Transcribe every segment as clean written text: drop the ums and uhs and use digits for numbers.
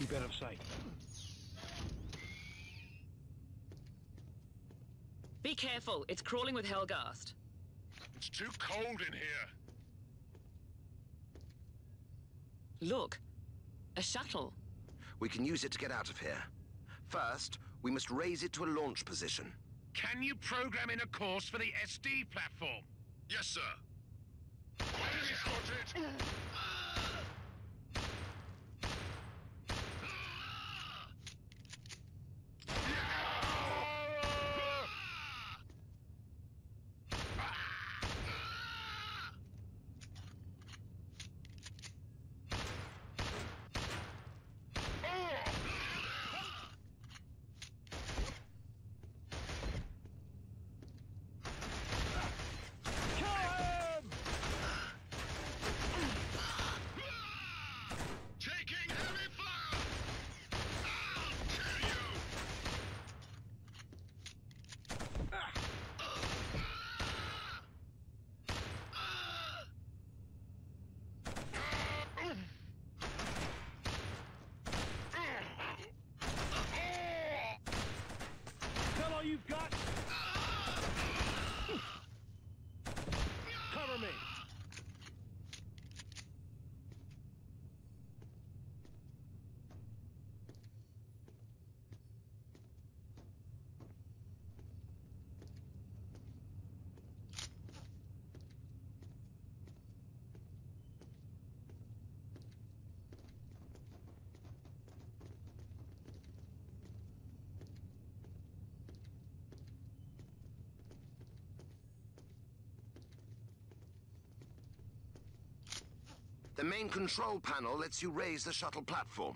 Keep out of sight. Be careful, it's crawling with Hellgast. It's too cold in here. Look, a shuttle. We can use it to get out of here. First, we must raise it to a launch position. Can you program in a course for the SD platform? Yes, sir. Enemy spotted! All you've got? Cover me. The main control panel lets you raise the shuttle platform.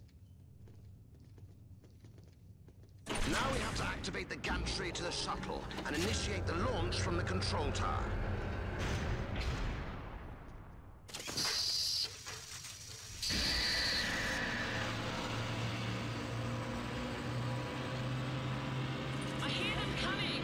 Now we have to activate the gantry to the shuttle and initiate the launch from the control tower. I hear them coming!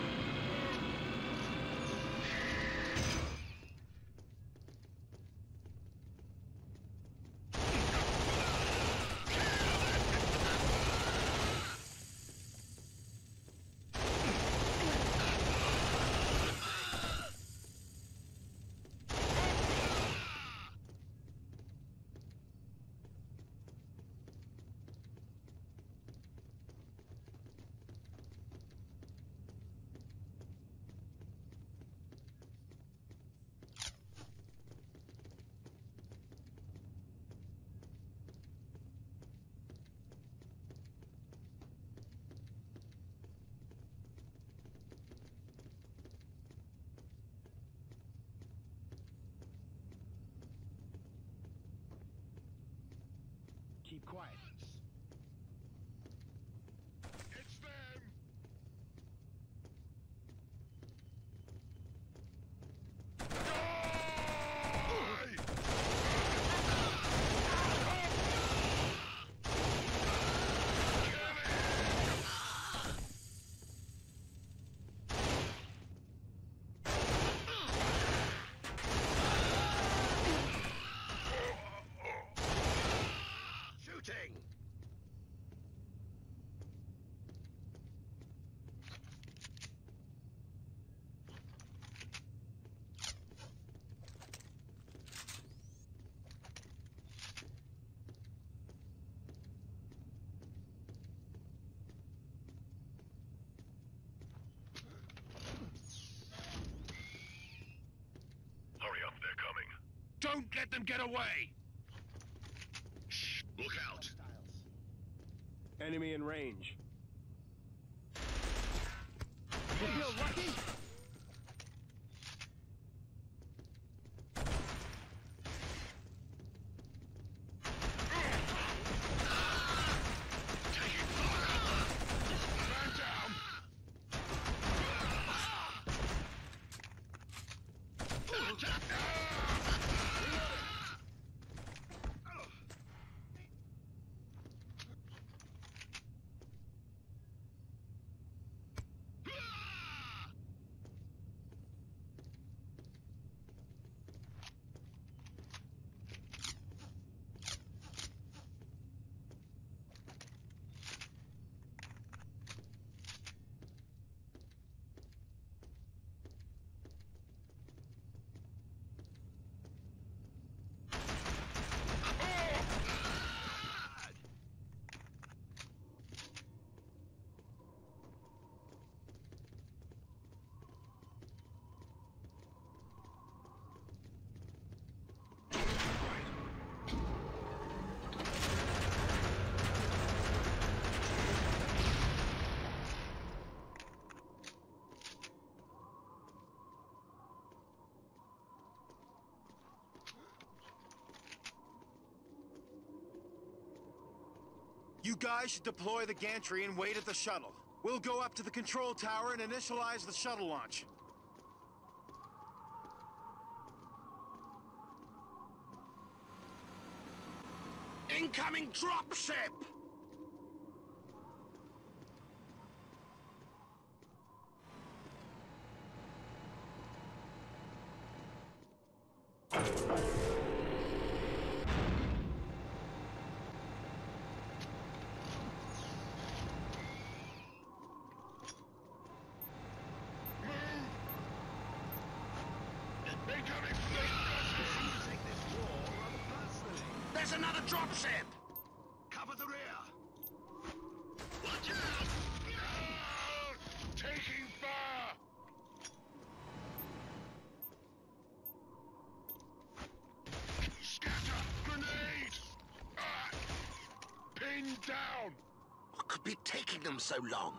Keep quiet. It's them! Shooting! Hurry up, they're coming. Don't let them get away! Shh, look out. Enemy in range. You feel lucky? Man down! You guys should deploy the gantry and wait at the shuttle. We'll go up to the control tower and initialize the shuttle launch. Incoming dropship! There's another dropship! Cover the rear! Watch out! No! Taking fire! Scatter! Grenade! Pinned down! What could be taking them so long?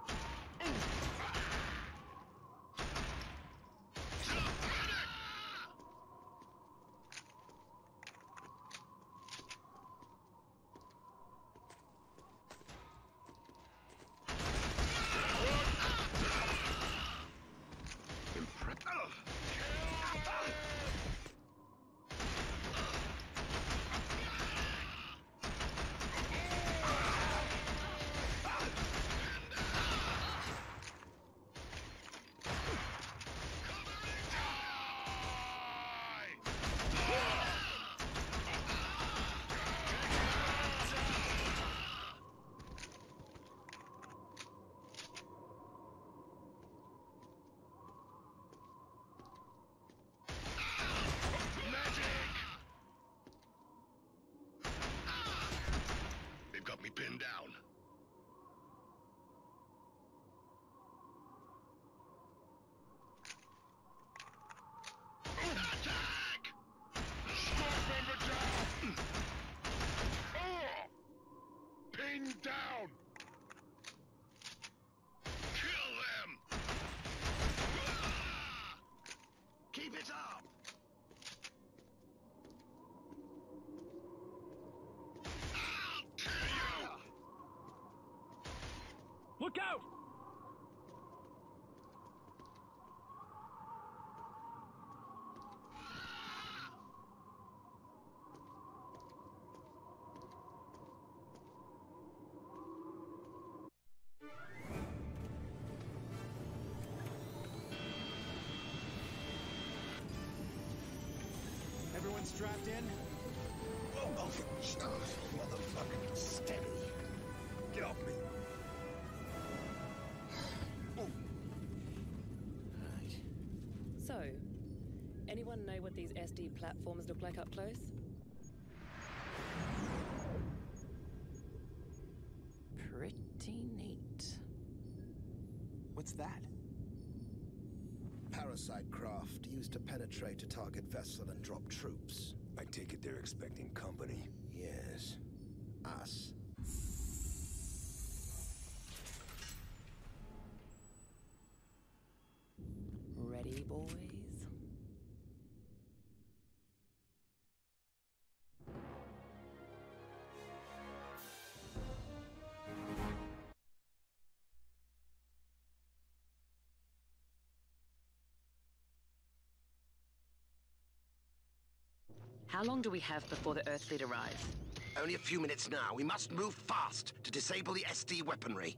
Got me pinned down. Attack! Squad member down! Oh! Pinned down! Kill them! Keep it up! Look out! Everyone strapped in? Oh, motherfucker, steady. Get off me. So, anyone know what these SD platforms look like up close? Pretty neat. What's that? Parasite craft used to penetrate a target vessel and drop troops. I take it they're expecting company. Yes. Us. Ready, boys? How long do we have before the Earth fleet arrives? Only a few minutes now. We must move fast to disable the SD weaponry.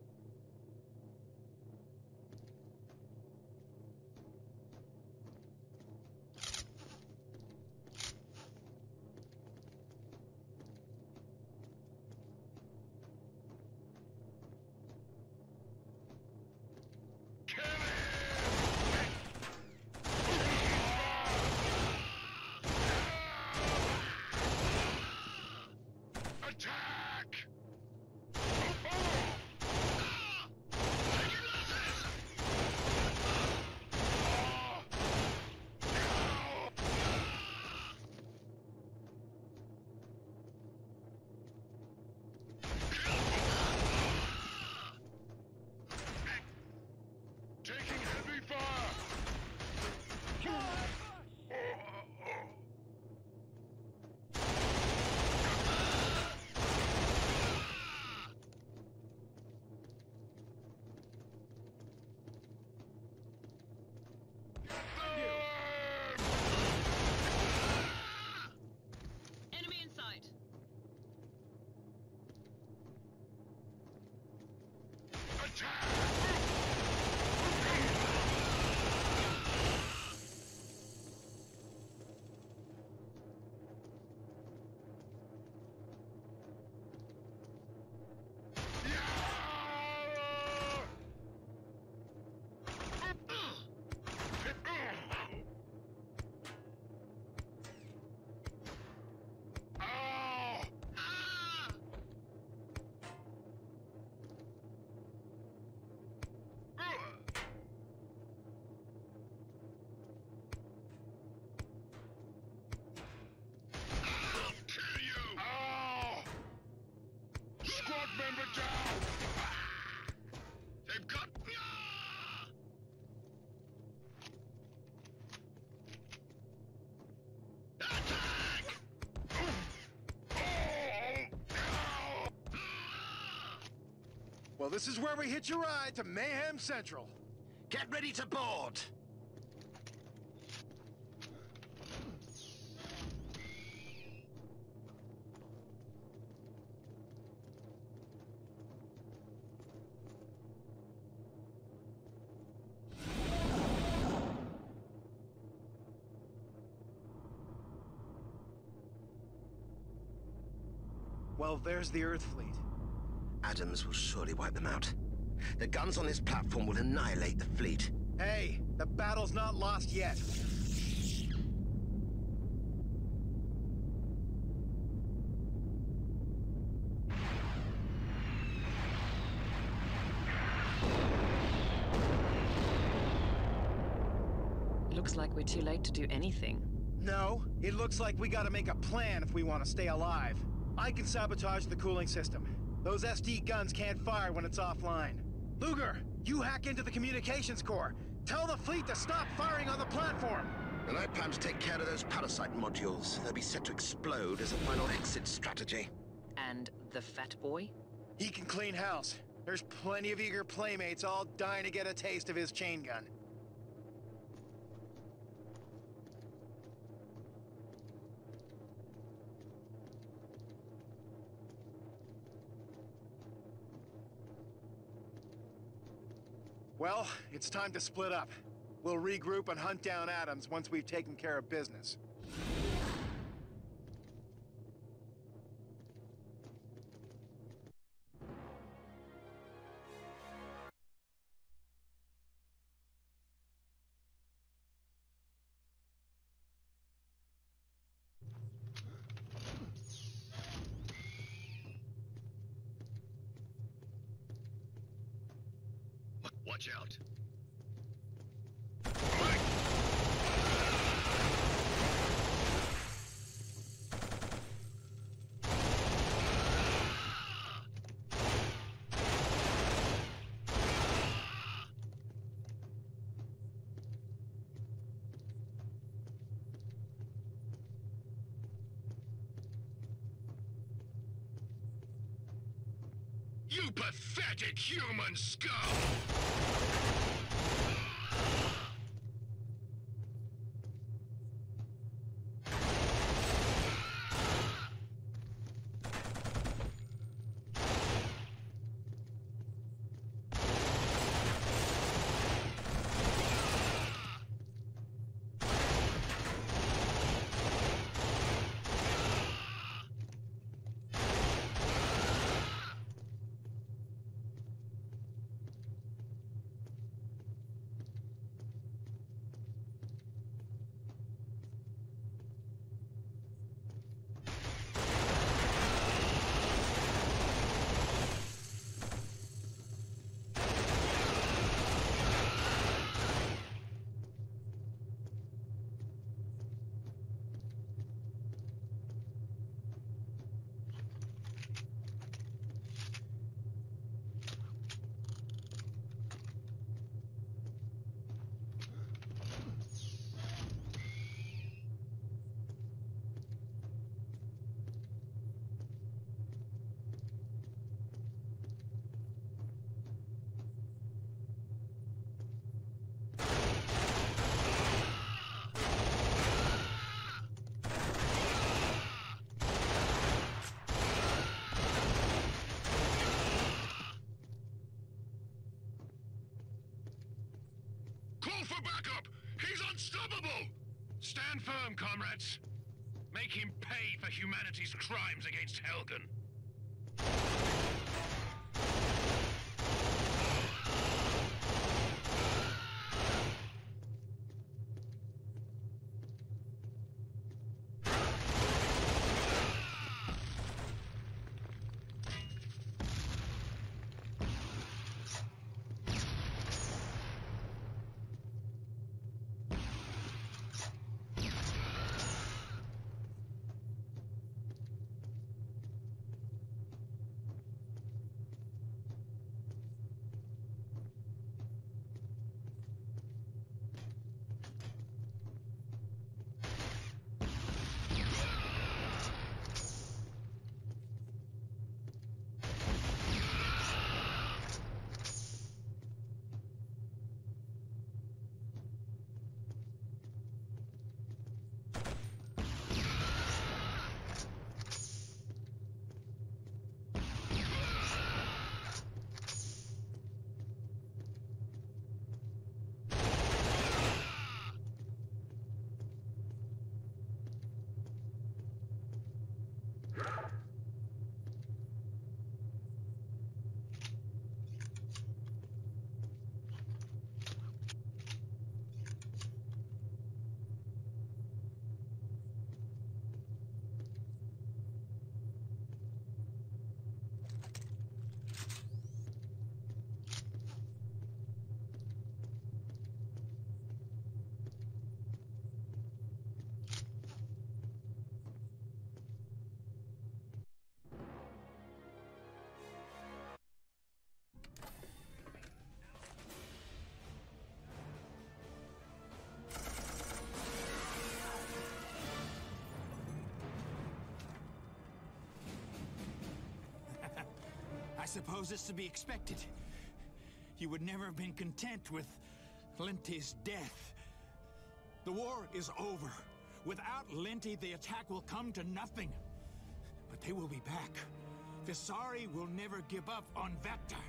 Attack! Well, this is where we hitch a ride to Mayhem Central. Get ready to board. Well, there's the Earth fleet. Adams will surely wipe them out. The guns on this platform will annihilate the fleet. Hey, the battle's not lost yet. Looks like we're too late to do anything. No, it looks like we gotta make a plan if we want to stay alive. I can sabotage the cooling system. Those SD guns can't fire when it's offline. Luger, you hack into the communications core. Tell the fleet to stop firing on the platform. And I plan to take care of those parasite modules. They'll be set to explode as a final exit strategy. And the fat boy? He can clean house. There's plenty of eager playmates all dying to get a taste of his chain gun. Well, it's time to split up. We'll regroup and hunt down Adams once we've taken care of business. Watch out. You pathetic human scum! Call for backup! He's unstoppable! Stand firm, comrades. Make him pay for humanity's crimes against Helgen. I suppose it's to be expected. You would never have been content with Linty's death. The war is over. Without Linty, the attack will come to nothing. But they will be back. Visari will never give up on Vector.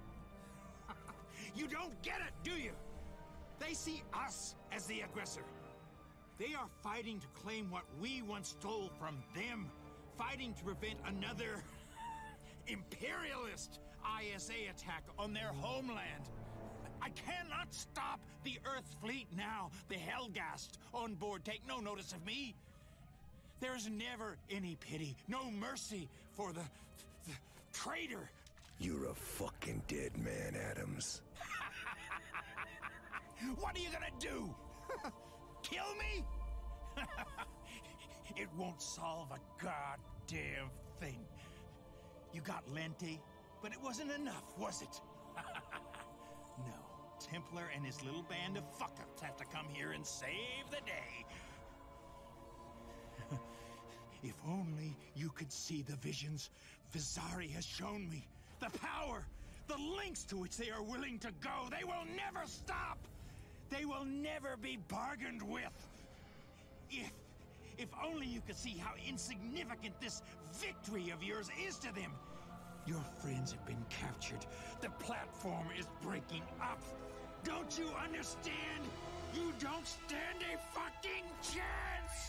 You don't get it, do you? They see us as the aggressor. They are fighting to claim what we once stole from them. Fighting to prevent another imperialist ISA attack on their homeland. I cannot stop the Earth fleet now. The Hellgast on board take no notice of me. There's never any pity, no mercy for the traitor. You're a fucking dead man, Adams. What are you gonna do? Kill me? It won't solve a goddamn thing. You got Linty, but it wasn't enough, was it? No. Templar and his little band of fuck-ups have to come here and save the day. If only you could see the visions Visari has shown me. The power, the lengths to which they are willing to go. They will never stop. They will never be bargained with. If only you could see how insignificant this victory of yours is to them. Your friends have been captured. The platform is breaking up. Don't you understand? You don't stand a fucking chance!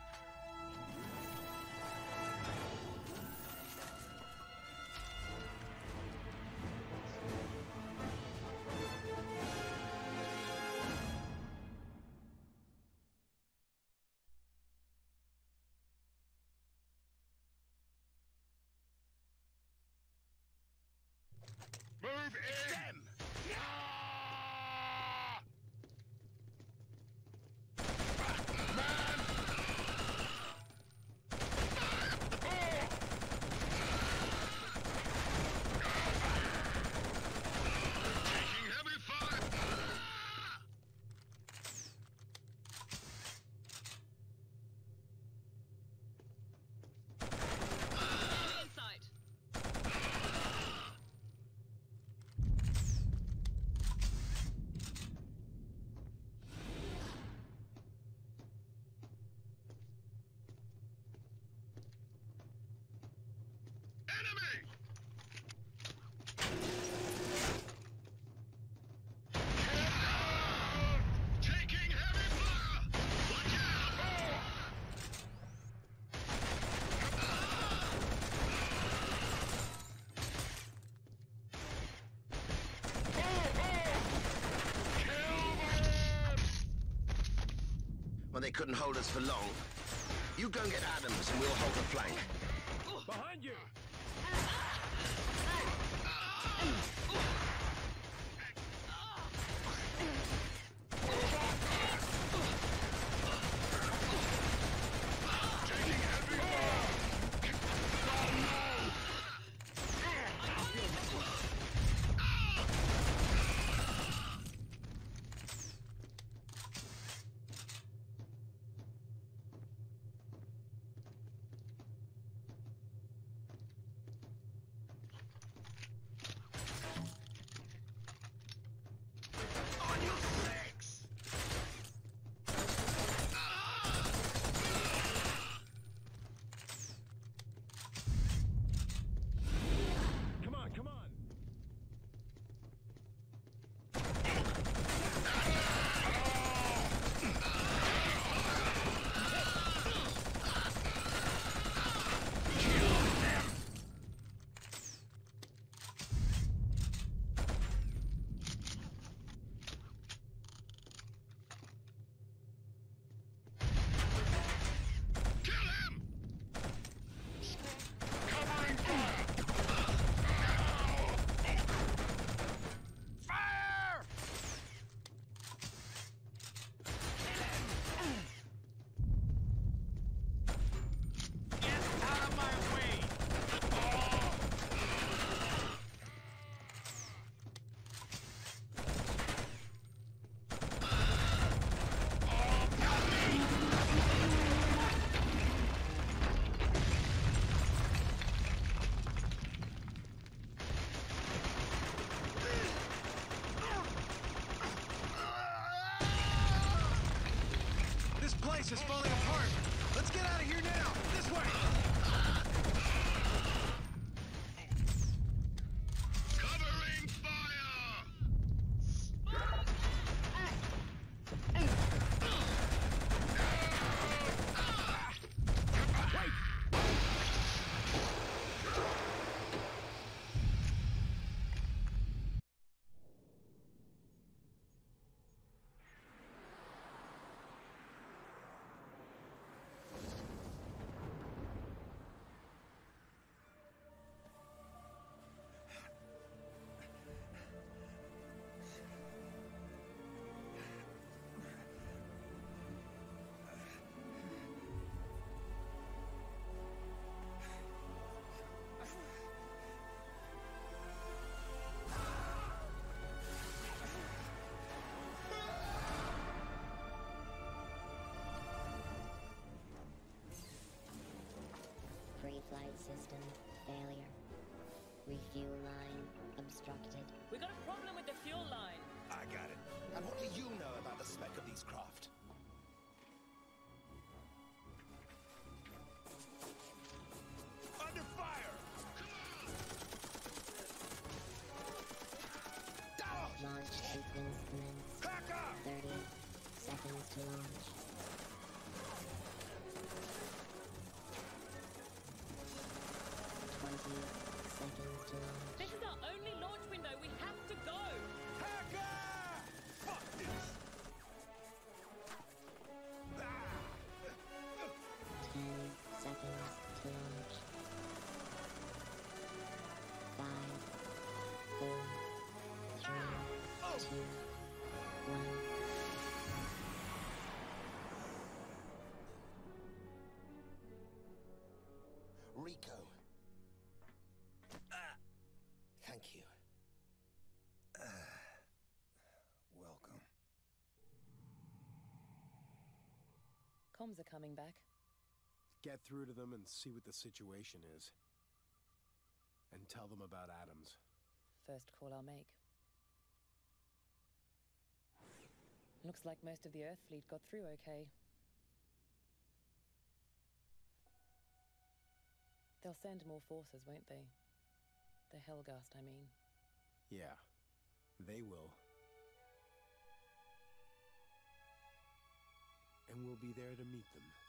Move in! Them! Taking heavy fire! Insight. Enemy! Taking heavy fire! Watch out! Well, they couldn't hold us for long. You go and get Adams and we'll hold the flank. Behind you! On your base is falling apart. Let's get out of here now. This way. Covering fire! Pre-flight system failure. Refuel line obstructed. We got a problem with the fuel line. I got it. And what do you know about the spec of these craft? Under fire! Launch sequence commence. Back up! 30 seconds to launch. 20 seconds to launch. This is our only launch window. We have to go. Hacker! Fuck this! 10 seconds to launch. 5, 4, 3, 2, 1. Rico. Thank you. Welcome. Comms are coming back. Get through to them and see what the situation is. And tell them about Adams. First call I'll make. Looks like most of the Earth fleet got through okay. They'll send more forces, won't they? The Hellgast, I mean. Yeah, they will. And we'll be there to meet them.